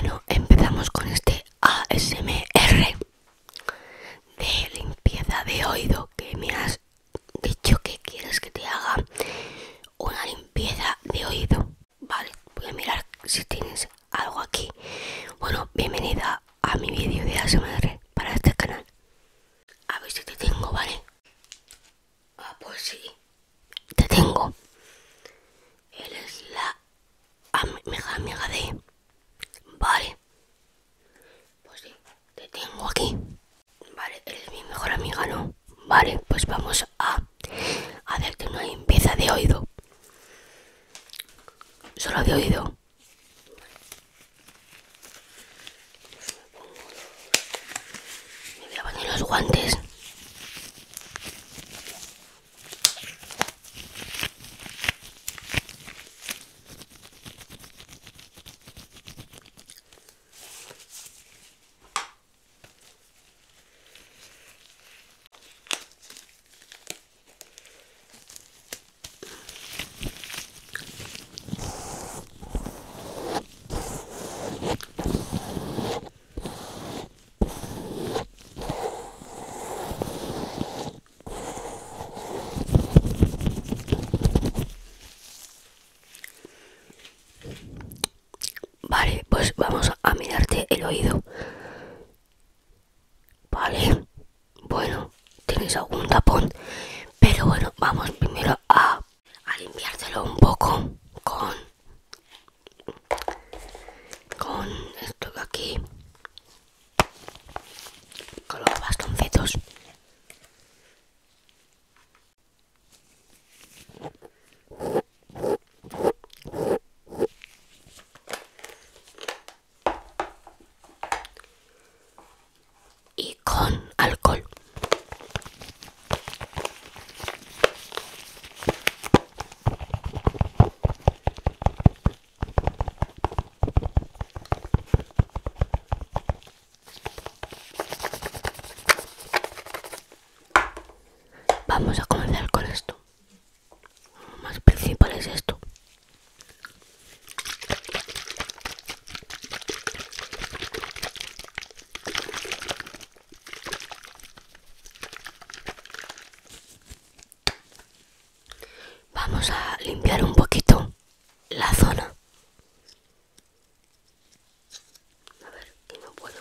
Bueno, empezamos con este ASMR de limpieza de oído, que me has dicho que quieres que te haga una limpieza de oído. Vale, voy a mirar si tienes algo aquí. Bueno, bienvenida a mi vídeo de ASMR para este canal. A ver si te tengo, ¿vale? Ah, pues sí, te tengo. Eres la mejor amiga de... Vale, pues sí, te tengo aquí. Vale, eres mi mejor amiga, ¿no? Vale, pues vamos a hacerte una limpieza de oído. Solo de oído. Me voy a poner los guantes. Vale, pues vamos a mirarte el oído. Vale, bueno, tienes algún tapón, pero bueno, vamos primero a limpiártelo un poco con esto de aquí, con los bastoncitos. Y con alcohol. Vamos a comenzar con esto. Lo más principal es esto. Vamos a limpiar un poquito la zona. A ver, que no puedo.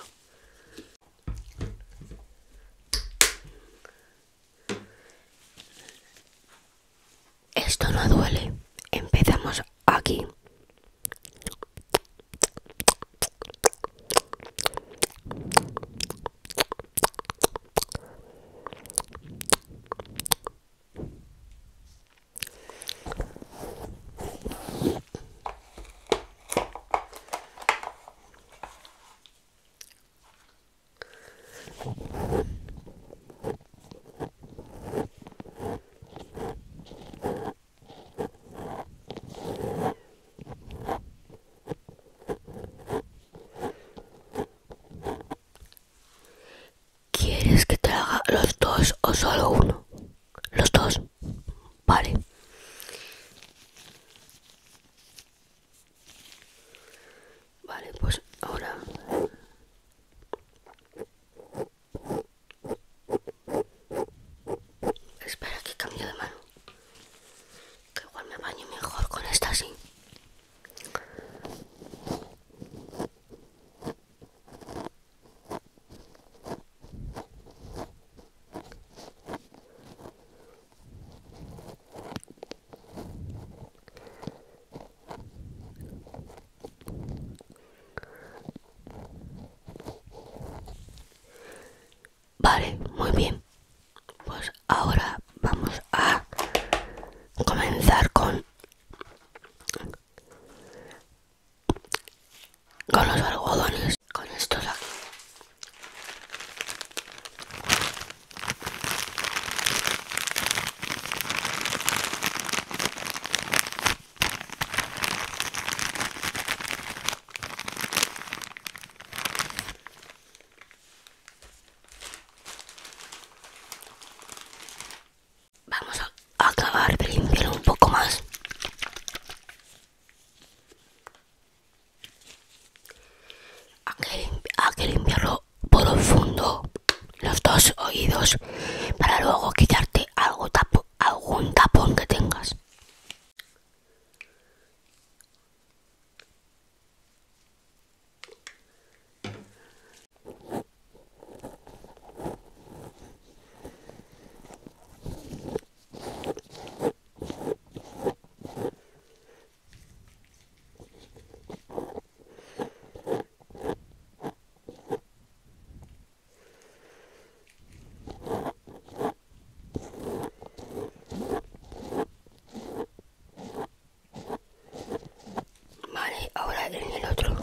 Esto no duele. Empezamos aquí. ¿Quieres que te haga los dos o solo uno? Los dos. Vale. Vale, pues ahora... Espera que cambio de mano. Que igual me baño mejor con esta así. Vale, muy bien. Pues ahora vamos a comenzar con los algodones. Con estos aquí. Vamos a acabar de limpiar un poco más. hay que limpiarlo profundo, los dos oídos, para luego quitarte algún tapón que tengas. Vale, ahora en el otro.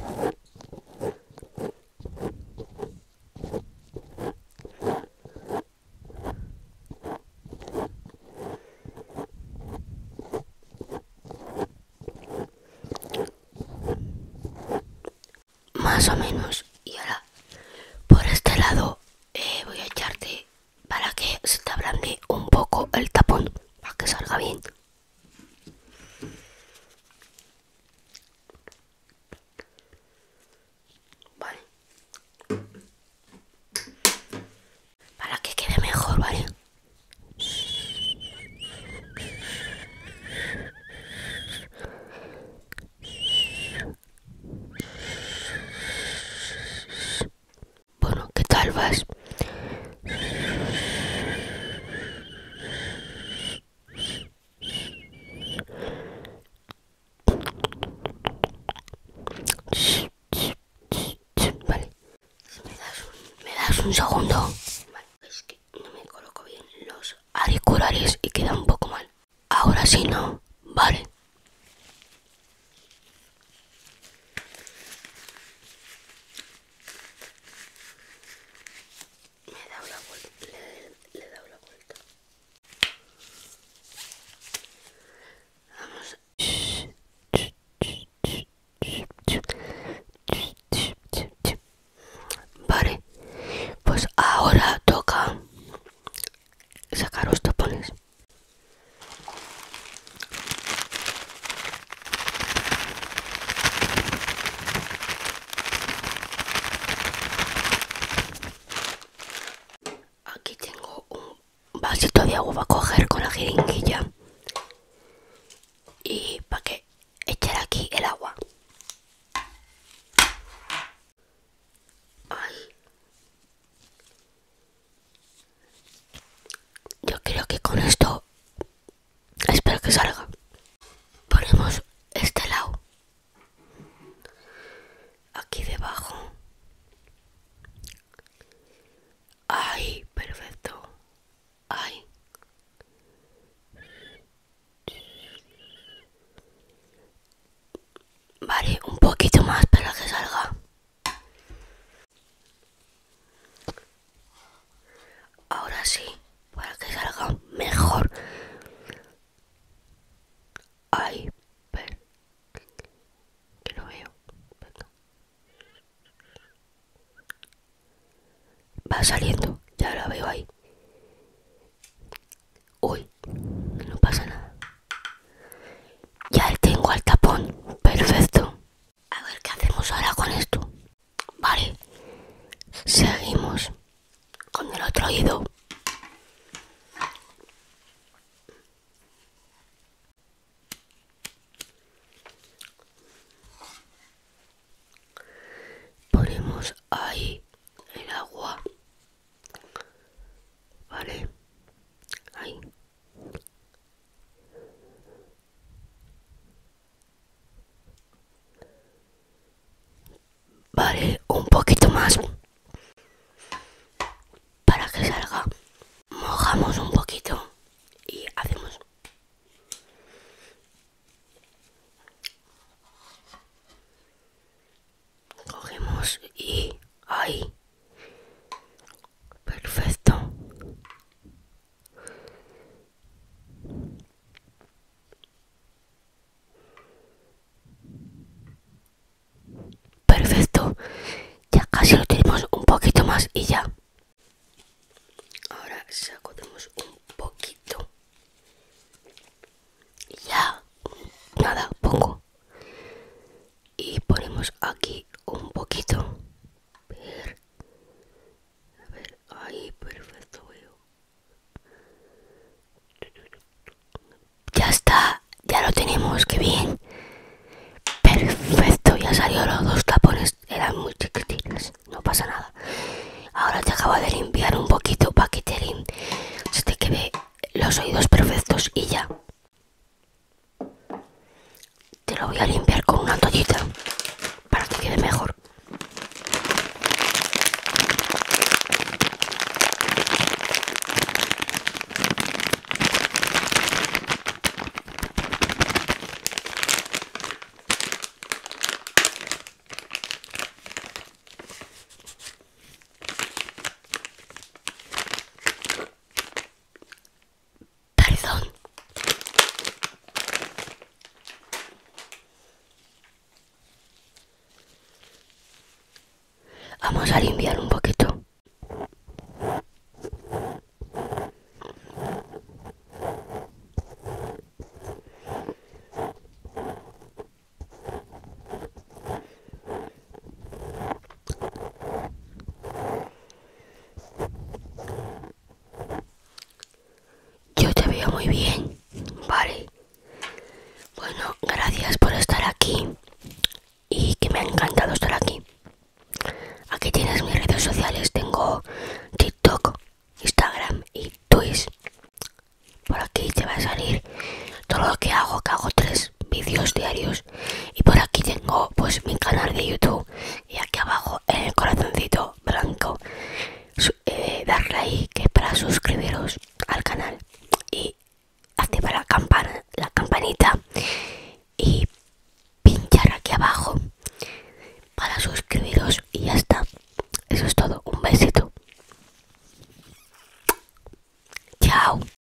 Más o menos. Y ahora por este lado voy a echarte para que se te ablande un poco el tapón, para que salga bien. Vale, para que quede mejor, ¿vale? Bueno, ¿qué tal vas? Vale, me das un segundo. Vale, es que no me coloco bien los auriculares y queda un poco mal. Ahora sí, no. Vale. Me he dado la vuelta, le he dado la vuelta. Vamos. Vale, pues ahora toca sacar los tapones. Aquí tengo un vasito de agua para coger con la jeringuilla y para que echar aquí el agua. Ay. Yo creo que con esto espero que salga. Ponemos este lado aquí debajo. Ay, perfecto. Ay. Vale, un poquito más para que salga. Ahora sí, para que salga mejor. Ay, pero que lo veo. Venga. Va saliendo, ya lo veo ahí. Uy, no pasa nada. Ya tengo el tapón, perfecto. A ver qué hacemos ahora con esto. Vale, seguimos con el otro oído. Ponemos ahí el agua. Vale, ahí. Vale, un poquito más para que salga. Mojamos un poquito y hacemos. Cogemos y ahí. Perfecto. Perfecto. Ya casi lo tenemos, un poquito más y ya. Ahora sacudimos un poquito. Y ya. Nada, poco. Y ponemos aquí un poquito. Vamos a limpiar un poquito. Yo te veo muy bien, vale. Bueno, gracias por estar aquí y que me ha encantado estar aquí. Aquí tienes mis redes sociales, tengo TikTok, Instagram y Twitch. Por aquí te va a salir todo lo que hago 3 vídeos diarios. Y por aquí tengo pues mi canal de YouTube. Y aquí abajo en el corazoncito blanco, darle ahí que para suscribiros al canal. Y activar la campanita. Y pinchar aquí abajo para suscribiros. Y ya está. Eso es todo. Un besito. Chao.